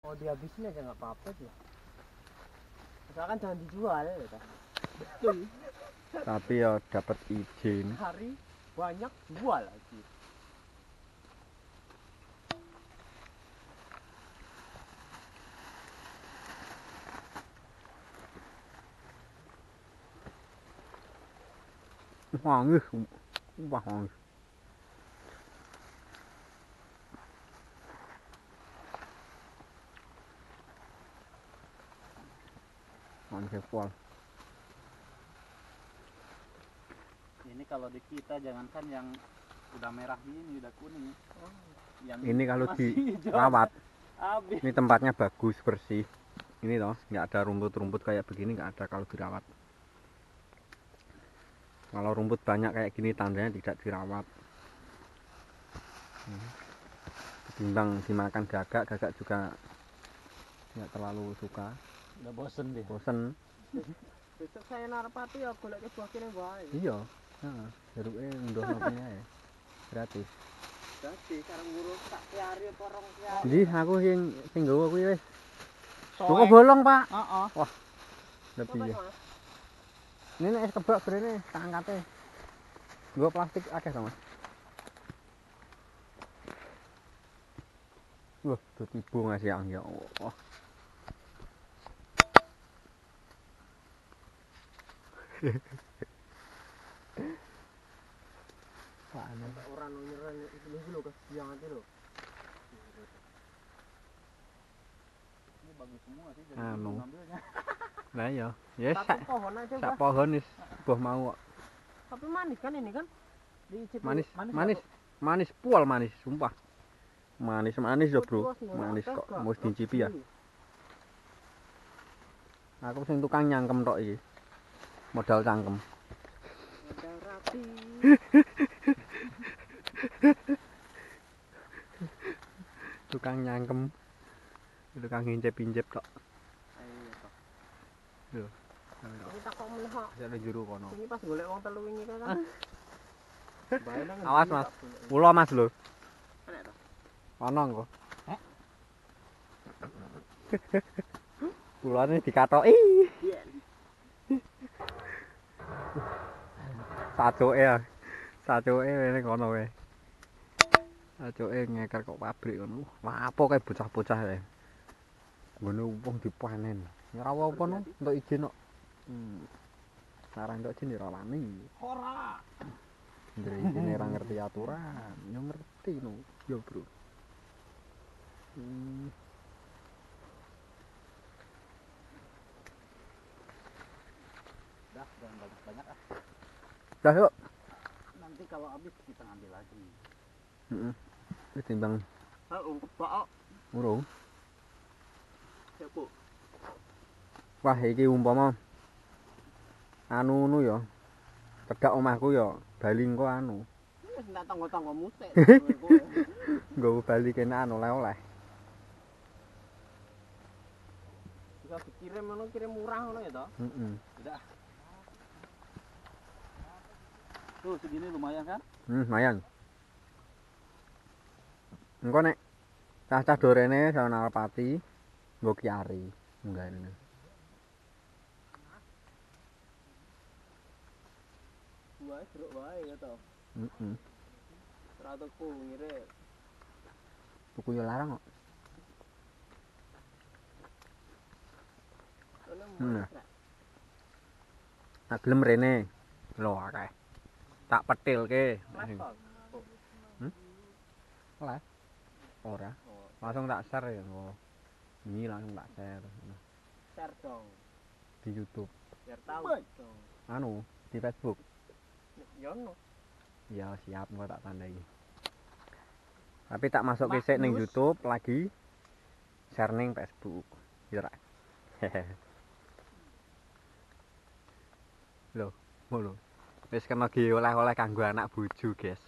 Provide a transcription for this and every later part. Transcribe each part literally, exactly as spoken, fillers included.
Oh dihabisin aja nggak apa-apa ya. Misalkan jangan dijual ya kan. Betul. Tapi ya dapat izin. Hari banyak jual lagi. Wangi, wah wangi. Wangi pol. Ini kalau di kita jangankan yang udah merah ini udah kuning. Oh, yang ini kalau masih dirawat, habis. ini tempatnya bagus bersih. Ini loh, nggak ada rumput-rumput kayak begini, nggak ada kalau dirawat. Kalau rumput banyak kayak gini tandanya tidak dirawat. Ketimbang dimakan gagak, gagak juga nggak terlalu suka. Udah bosen deh. Bosen. Besok saya narapati ya golek ke buah kene wae. Iya. Heeh, jeruke ndono kene ae. Gratis. Dadi karang ngurus sak kiari apa rong kiari. Jadi aku sing sing nggawa kuwi wis. Soek. Kok bolong, Pak? Heeh. Wah. Lebih ya. Ini nek kebak brene tak angkate. Nggo plastik akeh to, Mas. Wah, tuh tibu ngasih ang ya Allah. Panas. Orang nyerang itu lho kesiang ati lho. Ini bagus semua sih jadi Anu. ngambilnya. Nah ya, ya Satu sak pohon aja sak Bah. pohon wis buah mau kok. Tapi manis kan ini kan? Diicip Manis, Manis manis, manis pol manis, sumpah. Manis manis loh, Bro. Manis kok, mesti dicipi ya. Aku sing tukang nyangkem tok iki. Modal cangkem. Modal rapi. Tukang nyangkem. Tukang ngincep-incep tok. Ayo toh. Lho. Ini tak kok meneh kok. Ada juru kono. Ini pas golek wong telu wingi kan. Bae nang Awas, ngendi Mas. tak golek. Mula Mas lho. Enak toh. Ono engko. Pulane dikatoki. Iya. Sacoke ya. Sacoke wene kono wae. Sacoke ngeker kok pabrik kono. Wah, apa kae bocah-bocah kae. Ngono wong dipanen. Ora apa-apa no, entuk izin kok. Hmm. Ora entuk izin ora wani. Ora. Ndre izine ora ngerti aturan, yo ngerti no. Yo, Bro. Hmm. Dah, jangan banyak-banyak ah. Dah yuk. Nanti kalau habis kita ngambil lagi. Heeh. Wis timbang Heeh, Pak. urung. Siapa? Wah, iki umpama anu nu ya. Cedak omahku ya bali engko anu. Wis ndak tangga-tangga musik. Nggo bali kene anu oleh-oleh. Bisa dikirim ngono kirim murah ngono ya toh? Heeh. Udah. Tuh segini lumayan kan? Hmm, lumayan. Engko nek cah-cah dorene sawan Alpati nggo kiari. Enggak ini. Wae jeruk wae ya toh. Heeh. Ora tuku ngirit. Tuku yo larang kok. Hmm. Nah, gelem rene. Lho akeh. Tak petilke. Hmm? Oleh. Ora. Langsung tak share ya. Oh. Ini langsung tak share. Share dong. Di YouTube. Biar tahu dong. Anu, di Facebook. Ya no. Ya siap engko tak tandai. Tapi tak masuk ke sik ning YouTube lagi share ning Facebook. Ya ra. Loh, ngono. Wis kena gi oleh-oleh kanggo anak bojo, guys.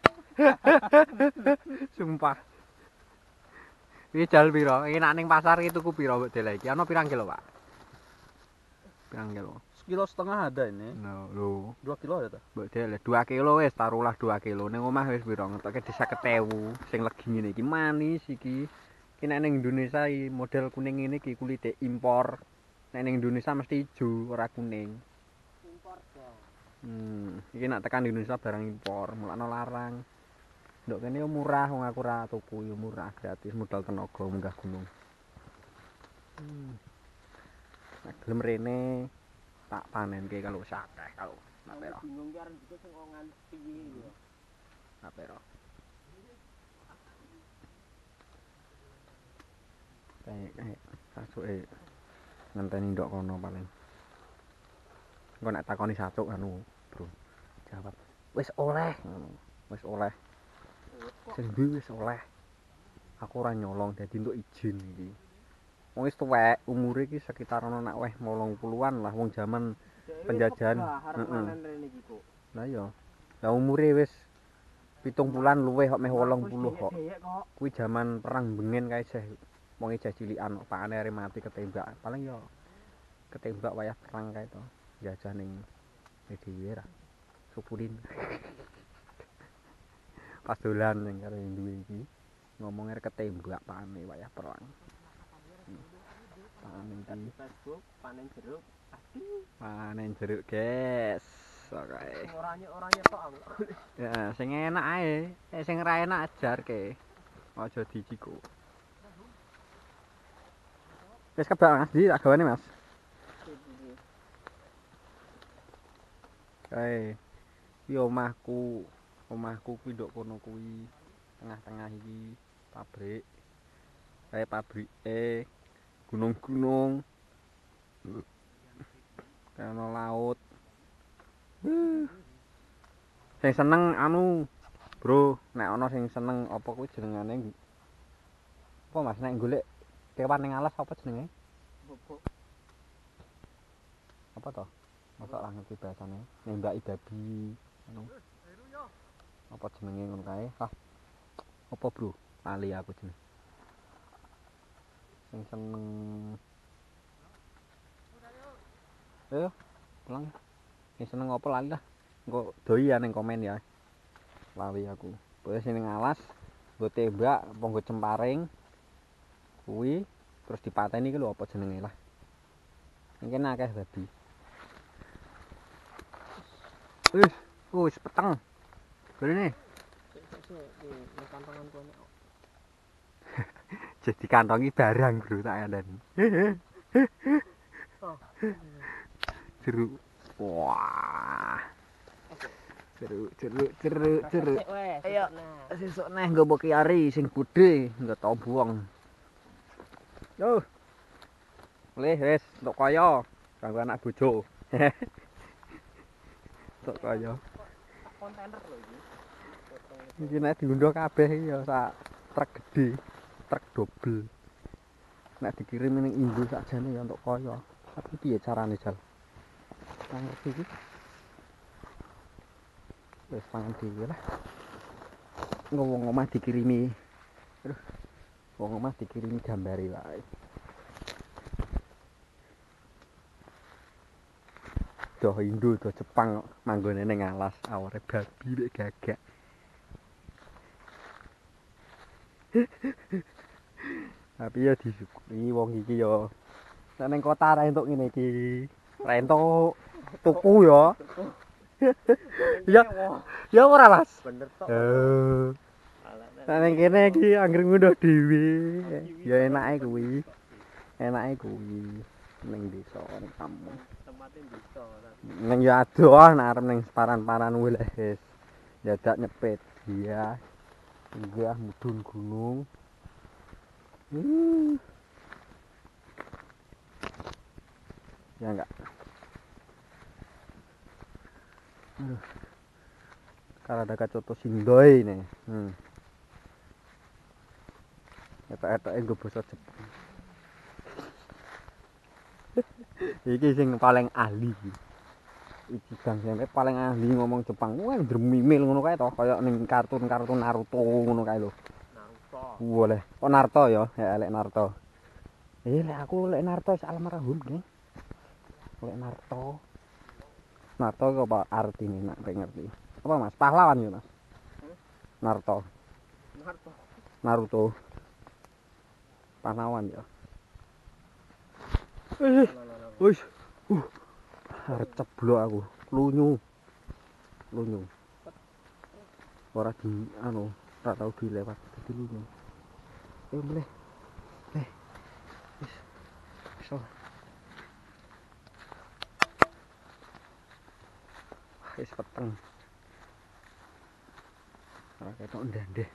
Sumpah. Iki jal piro? Iki nak ning pasar iki tuku piro mbok delek iki? Ana pirang kilo, Pak? Pirang kilo? Sekilo setengah ada ini. No, lho. Dua kilo ada tak? Mbok delek dua kilo wis taruhlah dua kilo. Ning omah wis piro? Ngetoke di seket ewu. Sing legi ngene iki manis iki. Ki nek ning Indonesia iki model kuning ini ki kulite impor. Nek ning Indonesia mesti ijo, ora kuning. Impor dong. Hmm, iki nek tekan Indonesia barang impor, mulakno larang. Nduk kene yo murah wong aku ora tuku yo murah, gratis modal tenaga munggah gunung. Hmm. Nek gelem rene tak panenke kalau sakeh kalau napero. Bingung ki arep juga sing nganti piye yo. Napero. Kayak kayak sasuke ngenteni ndok kono paling. Engko nek takoni satu anu, Bro. Jawab, "Wis oleh." Ngono. Wis oleh. Sing duwe wis oleh. Aku ora nyolong dadi entuk izin iki. Wong wis tuwek, umure iki sekitar ono nak weh wolong puluhan lah wong jaman penjajahan. Heeh. Lah iya. Lah umure wis pitung bulan luwih kok meh wolong puluh kok. Kuwi jaman perang bengen kae isih wong isih cilikan kok pakane are mati ketembak. Paling yo ketembak wayah perang kae to. Jajah ning dhewe ra. Supulin. Pas dolan ning karo duwe iki ngomong arek ketembak pakane wayah perang. Panen iki Facebook, panen jeruk. Aduh, panen jeruk, guys. Oke. Oranye oranye tok aku. Ya, sing enak ae. Eh sing ora enak ajarke. Aja diciku. Wis kebak Mas, di tak gawane Mas. Kae. Iki omahku. Omahku kuwi nduk kono kuwi. Tengah-tengah iki pabrik. Kae pabrike gunung-gunung. Kana laut. Uh. Sing seneng anu, Bro, nek ana sing seneng apa kuwi jenengane? Apa Mas nek golek kewan ning alas apa jenenge? Bobok. Apa to? Masa ora ngerti bahasane. Nembaki babi anu. Apa jenenge ngono kae? Ah. Apa, Bro? Lali aku jeneng. Sing seneng. Ayo, pulang. Sing seneng apa lali lah. Engko doi ya ning komen ya. Lali aku. Pokoke sing ning alas, nggo tembak apa nggo cemparing. Kuwi terus dipateni ki lho apa jenenge lah. Mungkin akeh babi. Wis, wis peteng. Golene. Sik sik sik ning kantongan kono. Jadi kantongi barang, Bro, tak andani. Oh. Jeruk. Wah. Jeruk, jeruk, jeruk, jeruk. Ayo, sesuk neh nggo kiari sing gedhe, nggo tau buang. Yo. Mulih wis, entuk kaya. Kanggo anak bojo. Entuk kaya. Kontainer lho iki. Iki nek diundhuh kabeh iki ya sak truk gedhe, truk dobel. Nek dikirim ning Indo sakjane ya entuk kaya. Tapi piye carane, Jal? Ora ngerti iki. Wis pangan dhewe lah. Engko wong omah dikirimi. Aduh. Wong omah dikirimi gambare wae. Do Indo do Jepang manggone ning alas awore babi mek gagak. Tapi ya disyukuri wong iki ya. Nek ning kota ra entuk ngene iki. Ra entuk tuku ya. Ya. Ya ora, Mas. Bener tok. Eh. Nek ning kene iki anggere ngunduh dhewe. Ya enake kuwi. Enake kuwi ning desa ning kampung. Tempate bisa. Ning ya adoh nek arep ning paran-paran wis wis. Dadak nyepit. Iya. Enggak mudhun gunung. Hmm. Ya enggak. Aduh. Kalau ada kacoto sindoi nih. Hmm. Etok-etoke nggo basa Jepang. Iki sing paling ahli. Iki Bang sampe paling ahli ngomong Jepang. Wah, dremimil ngono kae to, kaya ning kartun-kartun Naruto ngono kae lho. Naruto. Boleh. Oh Naruto ya, ya lek Naruto. Eh lek aku lek Naruto wis almarhum, Nggih. Lek Naruto. Naruto kok apa artine nek ngerti. Apa Mas? Pahlawan ya, Mas? Naruto. Naruto. Naruto. Panawan ya. Eh, wis. Uh. Arep ceblok aku. Lunyu. Lunyu. Ora di anu, ora tau dilewat dadi lunyu. Eh, mulai. Eh. Wis. So. Wis peteng. Ora ketok ndandeh.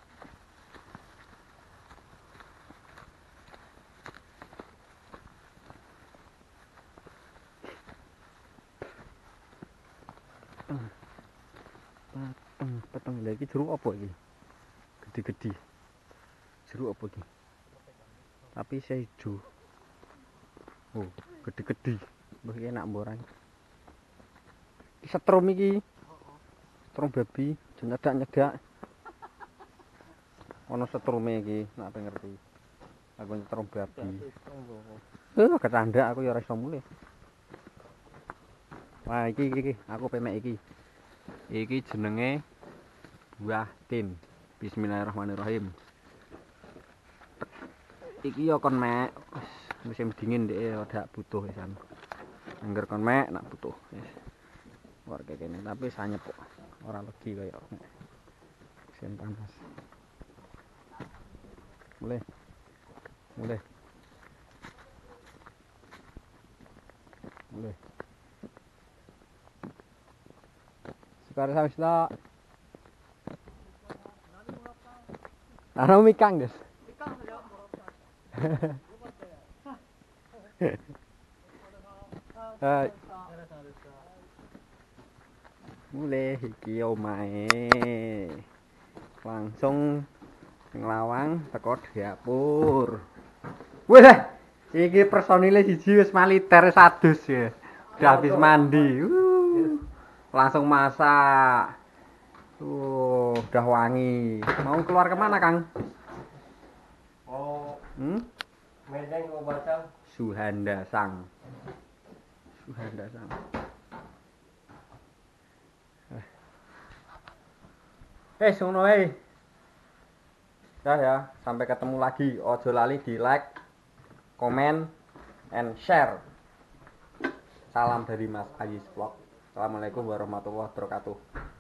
Peteng, peteng. Lah iki jeruk apa iki? Gede-gede. Jeruk apa iki? Tapi saya hijau. Oh, gede-gede. Mbah iki enak mborang. Iki setrum iki. Setrum babi, nyedak-nyedak. Ono setrume iki, nek ape ngerti. Aku setrum babi. Eh, kecandak aku ya ora iso mulih. Wah, iki iki aku pemek iki. Iki jenenge buah tin. Bismillahirrahmanirrahim. Iki ya kon mek musim dingin dhek rada butuh pisan. Angger kon mek nak butuh wis. Ora kene tapi sanyep kok. Ora legi kaya musim panas. Mulai. Mulai. Mulai. Sekarang sampai tak. Ana mikang, Guys. Hai. Mulai iki omahe. Langsung nglawang teko dapur. Wis, iki personile siji wis maliter sadus ya. Udah habis mandi. Uh, langsung masak. Uh, udah wangi. Mau keluar kemana, Kang? Oh, Hmm? medeng mau baca. Suhanda Sang. Suhanda Sang. Eh, sono wae. Dah ya, sampai ketemu lagi. Ojo lali di like, comment, and share. Salam dari Mas Ajis Vlog. Assalamualaikum warahmatullahi wabarakatuh.